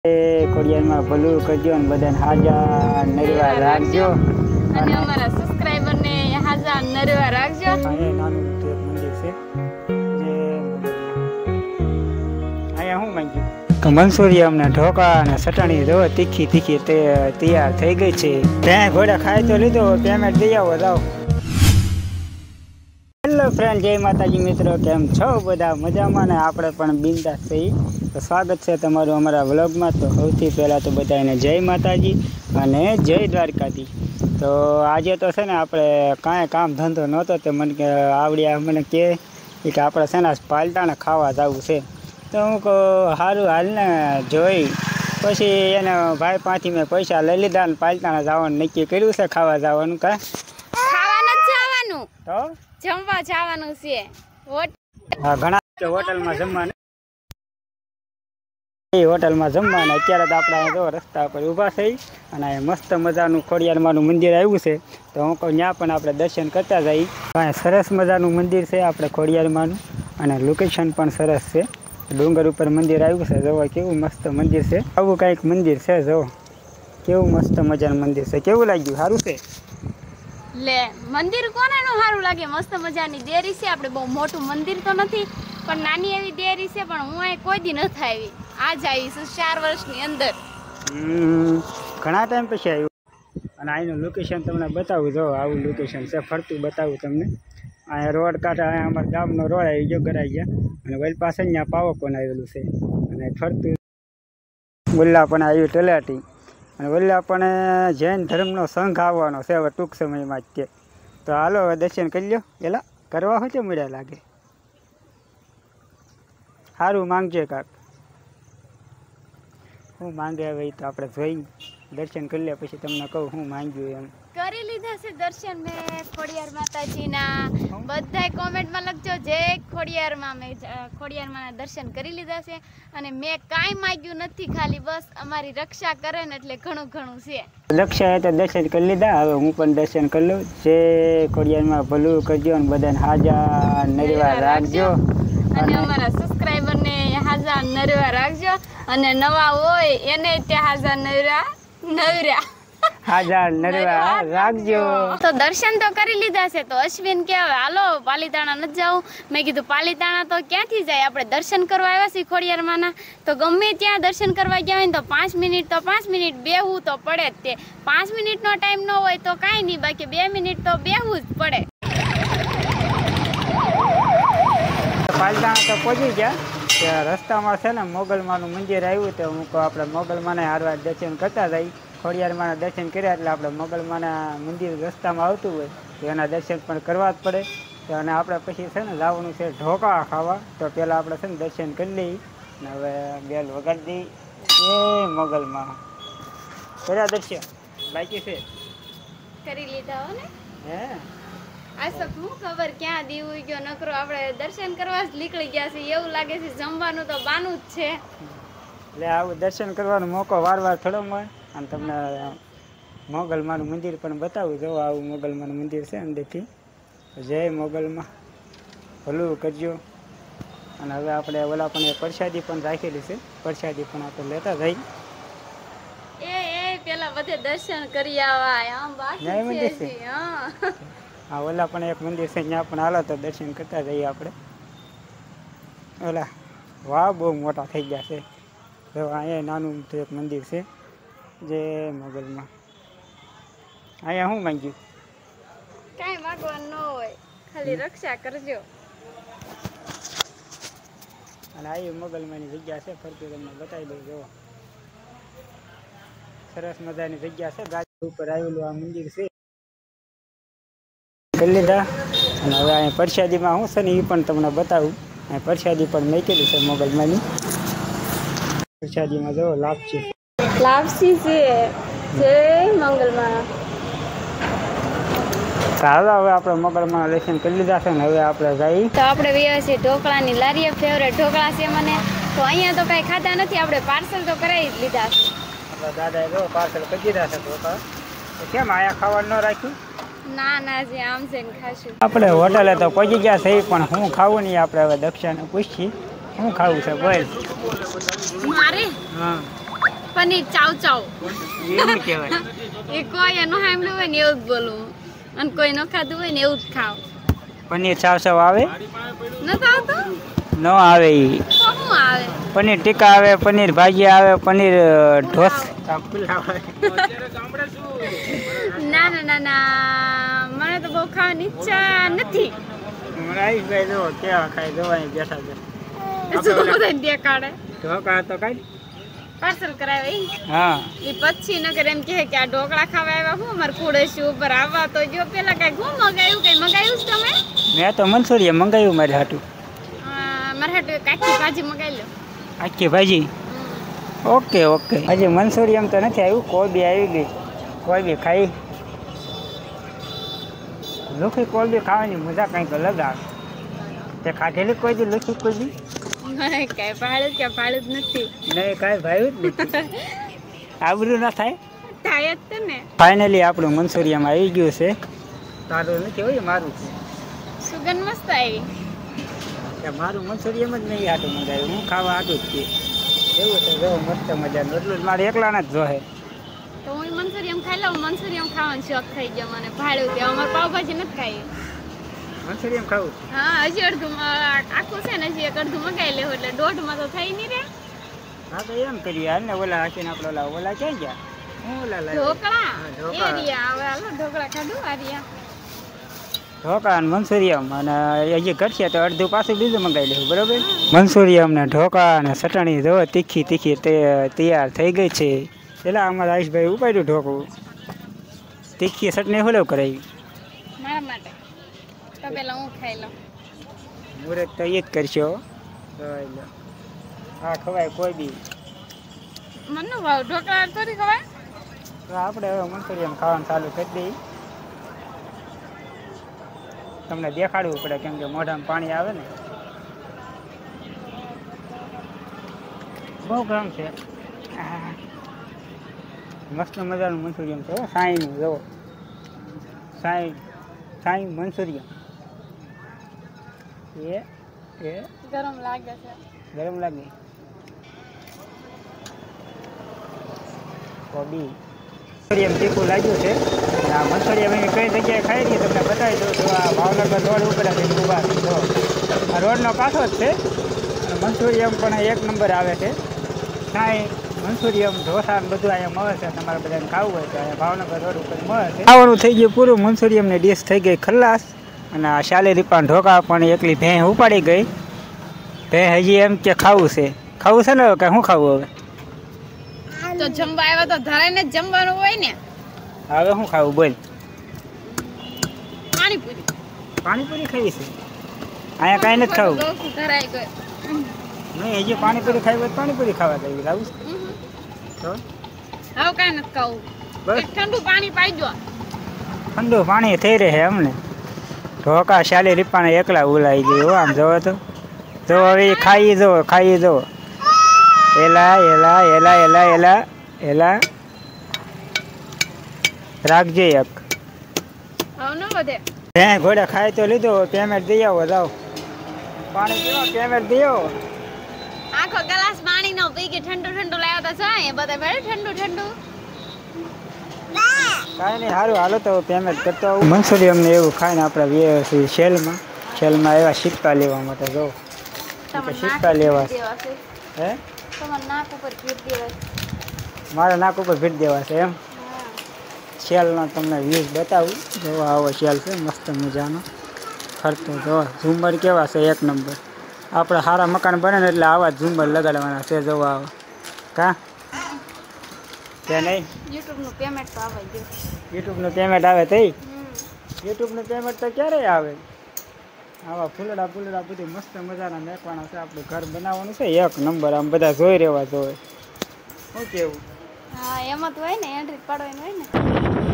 ખોડિયારમાં ભલું કરજો અને બધાને હાજા નરવા રાખજો અને અમારા સબસ્ક્રાઇબર ને હાજા નરવા રાખજો. અહીંયા નાનું એક મંદિર છે જે અહીંયા હું માંગ્યું મંસૂરી અમને ઢોકા અને ચટણી જો તીખી તીખી તૈયાર થઈ ગઈ છે. ત્યાં ઘોડા ખાઈ તો લીધો, પેમેન્ટ દઈ આવો જાઓ. હેલો ફ્રેન્ડ, જય માતાજી મિત્રો, કેમ છો બધા? મજામાં ને? આપણે પણ બિંદાસ થઈ. તો સ્વાગત છે તમારું અમારા વ્લોગમાં. તો સૌથી પહેલાં તો બધાને જય માતાજી અને જય દ્વારકાથી. તો આજે તો છે ને આપણે કાંઈ કામ ધંધો નહોતો તો મને આવડ્યા મને કે આપણે છે ને પાલટાણા ખાવા જવું છે. તો હું કહું સારું હાલને જોઈ પછી એને ભાઈ પાસેથી મેં પૈસા લઈ લીધા ને પાલટાણા જવાનું નક્કી કર્યું છે. ખાવા જવાનું કા ખાવાનું જવાનું તો જમવા જવાનું છે. હા, ઘણા હોટલમાં જમવાનું હોટલમાં જમવાના. અત્યારે તો આપણે જો રસ્તા પર ઊભા થઈ અને મસ્ત મજાનું ખોડિયારમાંનું મંદિર આવ્યું છે. તો હું કહું ત્યાં પણ આપણે દર્શન કરતા જઈએ. કાંઈ સરસ મજાનું મંદિર છે આપણે ખોડિયારમાંનું અને લોકેશન પણ સરસ છે. ડુંગર ઉપર મંદિર આવ્યું છે. જોવો કેવું મસ્ત મંદિર છે. આવું કંઈક મંદિર છે. જો કેવું મસ્ત મજાનું મંદિર છે. કેવું લાગ્યું? સારું છે? લે, મંદિર કોનેનું સારું લાગે? મસ્ત મજાની દેરી છે. આપણે બહુ મોટું મંદિર તો નથી પણ નાની એવી દેરી છે. પણ હું અહીં કોઈ દી નથી આવી. આજ આવી છું 4 વર્ષની અંદર. ઘણા ટાઈમ પછી આવ્યું. અને અહીંનું લોકેશન તમને બતાવું. જો આવું લોકેશન છે. ફરતું બતાવું તમને. અહીંયા રોડ કાંઠે અહીંયા અમારા ગામનો રોડ આવી ગયો, ગરાઈ ગયા. અને વલ પાસે અહીંયા પાવો પણ આવેલું છે. અને ફરતું વલ્લા પણ આવ્યું તલાટી. અને વલ્લા પણ જૈન ધર્મનો સંઘ આવવાનો છે હવે ટૂંક સમયમાં જ. તો હાલો હવે દર્શન કરી લો. પેલા કરવા હોય છે મળ્યા લાગે. સારું માંગજે કાક. હું માંગે હવે એ તો આપણે જોઈ દર્શન કરી લે પછી તમને કહું હું માંગ્યું એમ. કરી લીધા છે દર્શન મેં ખોડિયાર માતાજીના. બધાય કોમેન્ટમાં લખજો જય ખોડિયારમાં. મેં ખોડિયારમાંના દર્શન કરી લીધા છે અને મેં કાંઈ માંગ્યું નથી. ખાલી બસ અમારી રક્ષા કરે ને એટલે ઘણું ઘણું છે. રક્ષા તો દર્શન કરી લીધા. હવે હું પણ દર્શન કરી લઉં. જે ખોડિયારમાં ભલું કરજો અને બધાને હાજા નરવા રાખજો અને અમારા સબસ્ક્રાઇબર ને હાજા નરવા રાખજો અને નવા હોય એને ત્યાં હાજા નરવા હાજા નરવા રાખજો. તો દર્શન તો કરી લીધા છે. તો અશ્વિન કે હવે હાલો પાલીતાણા નથી જવું. મેં કીધું પાલીતાણા તો ક્યાંથી જાય? આપણે દર્શન કરવા આવ્યા છીએ ખોડિયારમાંના. તો ગમે ત્યાં દર્શન કરવા ગયા હોય ને તો 5 મિનિટ તો 5 મિનિટ બેહવું તો પડે જ. તે 5 મિનિટનો ટાઈમ ન હોય તો કાંઈ નહીં, બાકી 2 મિનિટ તો બેહવું જ પડે. પાલટાણા તો પહોંચી ગયા. રસ્તામાં છે ને મોગલમાનું મંદિર આવ્યું. તો હું કહું આપણે મોગલમાને હારવાર દર્શન કરતા જઈએ. ખોડિયારમાંના દર્શન કર્યા એટલે આપણે મોગલમાના મંદિર રસ્તામાં આવતું હોય તો એના દર્શન પણ કરવા જ પડે. તો અને આપણે પછી છે ને જવાનું છે ઢોકા ખાવા. તો પહેલાં આપણે છે ને દર્શન કરી લઈએ ને હવે બેલ વગાડી દઈએ. એ મોગલમાં કર્યા દર્શન બાકી છે કરી લીધા હો ને. હે આ સબ હું ખબર ક્યાં દીવું ગયો નકરો. આપણે દર્શન કરવા જ નીકળી ગયા છે એવું લાગે છે. જમવાનું તો બાનું જ છે. એટલે આવું દર્શન કરવાનો મોકો વાર વાર થોડો મળે. અને તમને મોગલમાનું મંદિર પણ બતાવું. જો આવું મોગલમાનું મંદિર છે અંદરથી. જય મોગલમાં ભલું કરજો. અને હવે આપણે ઓલા પણ પ્રસાદી પણ રાખેલી છે. પ્રસાદી પણ આપણે લેતા જઈ. એ પેલા બધે દર્શન કરી આવાય. આમ બાકી છે. હા, ઓલા પણ એક મંદિર છે ત્યાં પણ હાલો તો દર્શન કરતા જઈએ આપણે. ઓલા વાહ બહુ મોટા થઈ ગયા છે. જો અહીંયા નાનું એક મંદિર છે જે મોગલમાં. અહીંયા શું માંગ્યું? કાંઈ માંગવાનું ન હોય, ખાલી રક્ષા કરજો. અને આવી મોગલમાંની જગ્યા છે. ફરતી તમને બતાવી દઉં. જો સરસ મજાની જગ્યા છે. ગાડી ઉપર આવેલું આ મંદિર છે. કરી લીધા અને હવે અહીંયા પ્રસાદીમાં શું છે ને એ પણ તમને બતાવું. અહીં પ્રસાદી પણ મૂકેલી છે મોગલમાંની. પ્રસાદીમાં જો લાપસી છે. જય મંગલમાં. ચાલો હવે આપણે મોગલમાં દર્શન કરી લીધા છે ને હવે આપણે જઈએ. તો આપણે ગયા છીએ ઢોકળાની લારીએ. ફેવરેટ ઢોકળા છે મને. તો અહીંયા તો કાંઈ ખાતા નથી. આપણે પાર્સલ તો કરાવી જ લીધા છે. આપણા દાદાએ જો પાર્સલ કરી દીધા છે ઢોકળા. તો કેમ અહીંયા ખાવાનું ન રાખ્યું? ના જે આમ છે ને ખાશું. આપણે હોટલે તો પહોંચી ગયા છે પણ હું ખાવું નહીં. આપણે હવે દક્ષાને પૂછીએ શું ખાવું છે બોલ. મારે હા પનીર ચાવ ચાવ એવું કહેવાય. એ કોઈ એનું સાંભળ્યું હોય ને એવું જ બોલવું અને કોઈ ન ખાધું હોય ને એવું જ ખાવ પનીર સાવ સાવ આવે નથી આવતું ન આવે ઈ. તો શું આવે પનીર ટીકા આવે, પનીર ભાજી આવે, પનીર ઢોસા ના ના ના ના મને તો બહુ ખાવાની ઈચ્છા નથી રાઈસભાઈ જો કેવા ખાય જોવાની બેઠા છે. શું બધાને દેખાડે ઢોકા તો કાંઈ પાર્સલ કરાવે હા એ પછી નકર એમ કહે કે આ ઢોકળા ખાવા આવ્યા હું અમારે ખોડેશું ઉપર આવવા તો જો પેલા કઈ હું મગાયું કઈ મગાયું છે તમે મેં તો મંચુરિયન મંગાવ્યું મારે હાટું. મારે હાટુ કાચી ભાજી મગાવી લો આખી ભાજી ઓકે ઓકે. હજી મંચુરિયન તો નથી આવ્યું, કોબી આવી ગઈ. કોબી ખાઈ લુખી કોબી ખાવાની મજા કંઈક અલગ આવે. તે ખાધેલી કોઈ દી લુખી કોબી? મને કઈ ભાડું કે ભાડું જ નથી નહીં કાંઈ ભાવ્યું જ નથી. આબરું ના થાય થાય જ છે ને ફાઇનલી આપણું મંચુરિયન આવી ગયું છે. તારું નથી હોય મારું છે સુગંધ મસ્ત આવી કે મારું મંચુરિયન જ નહીં આટું મંગાવ્યું, હું ખાવા આટું જ છે. એવું છે જો મસ્ત મજાનું, એટલું જ મારે એકલાના જ જોહે. તો હું મંચુરિયન ખાઈ લઉં મંચુરિયન ખાવાનો શોખ થઈ ગયો મને ભાડું કે અમારે પાવભાજી નથી ખાઈ મંચુરિયન ખાવું હા હજી અડધું આખું છે ને હજી એક અડધું મગાવી લેવું એટલે દોઢમાં તો થઈ નહીં રે હા તો એમ કરીએ હાલ ને. ઓલા હાકીને આપણે ઓલા ક્યાં ગયા? હું ઓલા લાવ્યો ઢોકળા હા, ઢોકળા. એ રહ્યા હવે હાલો ઢોકળા ખાધું આ રહ્યા ઢોકા અને મંચુરિયન અને હજી ઘટશે તો અડધું પાછું બીજું મંગાવી લેવું બરોબર. મંચુરિયન ને ઢોકા અને ચટણી જો તીખી તીખી તૈયાર થઈ ગઈ છે. પેલા અમારા આયુષભાઈ ઉપાડ્યું ઢોકું, તીખી ચટણી હોલો કરાવી મારા માટે તો પેલા હું ખાઈ લઉં મુહૂર્ત તો એ જ કરશો. હા ખવાય કોઈ બી. મને નો ભાવ ઢોકળા થોડી ખવાય તો આપણે હવે મંચુરિયન ખાવાનું ચાલુ કરી દઈએ. તમને દેખાડવું પડે કેમ કે મોઢામાં પાણી આવે ને. બહુ ગરમ છે. આહ. મસ્ત મજાનું મંચુરિયન છે સાઈનું જુઓ. સાઈ મંચુરિયન એ ગરમ લાગે છે ગરમ લાગે. કોબી મંચુરિયન તીખું લાગ્યું છે. અને આ મંચુરિયન અમે કઈ જગ્યાએ ખાઈ રહીએ તમને બતાવી દઉં તો આ ભાવનગર રોડ ઉપર ઊભા તો આ રોડનો પાછો જ છે. અને મંચુરિયન પણ એક નંબર આવે છે. સાઈ મંચુરિયન ઢોસા ને બધું અહીંયા મળે છે. તમારે બધાને ખાવું હોય તો અહીંયા ભાવનગર રોડ ઉપર મળે છે. ખાવાનું થઈ ગયું પૂરું. મંચુરિયનની ડીશ થઈ ગઈ ખલ્લાસ. અને આ શાલી રીપાન ઢોકા પણ એકલી ભેં ઉપાડી ગઈ. ભેં હજી એમ કે ખાવું છે ને કે શું ખાવું હવે? તો જમવા આવ્યા તો ધરાઈને જ જમવાનું હોય ને હવે શું ખાવું બોલ? પાણીપુરી પાણીપુરી ખાવી છે? અહીંયા કાંઈ નથી ખાવું. ધરાઈ ગયો નહીં હજી પાણીપુરી ખાવી હોય પાણીપુરી ખાવા જઈએ. લાવું તો હવે કાંઈ નથી ખાવું બસ ઠંડુ પાણી પાઈજો ઠંડુ પાણી થઈ રહે અમને. ઢોકા શાલી રીપાને એકલા ઉલાઈ ગઈ. આમ જોવો તો જો હવે ખાઈ જો એલા એલા એલા એલા એલા એલા રાખજે એક. હવે ન વધે હે ઘોડા ખાઈ તો લીધો. પેમેન્ટ દઈ આવો જાઓ. પાણી પીવા પેમેન્ટ દઈ આવો. આખો ગ્લાસ પાણી નો પી કે ઠંડુ ઠંડુ લાવ્યો તો છે બધા બેઠે ઠંડુ ઠંડુ કાંઈ નહીં સારું હાલો તો પેમેન્ટ કરતો આવું. મંચુરિયન ને એવું ખાઈને આપણે વ્યવ છીએ શેલમાં એવા સિક્કા લેવા માટે જો સિક્કા લેવા હે તમારા નાક ઉપર ભીટ દેવાય મારા નાક ઉપર ભીટ દેવા છે એમ. શેલનો તમને વ્યૂઝ બતાવું. જો આવો શેલ છે મસ્ત મજાનો ફરતો. જો ઝુમર કેવા છે એક નંબર. આપણે સારા મકાન બને ને એટલે આવા ઝુમર લગાડવાના છે. જો આવો કા કે નહીં યુટ્યુબનું પેમેન્ટ તો આવે ગયું યુટ્યુબનું પેમેન્ટ આવે તઈ યુટ્યુબનું પેમેન્ટ તો ક્યારેય આવે. આવા ફૂલડા બધું મસ્ત મજાના મેકવાના છે. આપણું ઘર બનાવવાનું છે એક નંબર. આમ બધા જોઈ રહેવા જોઈએ. શું કેવું? હા એમાં તો હોય ને એન્ટ્રી પાડવાની હોય ને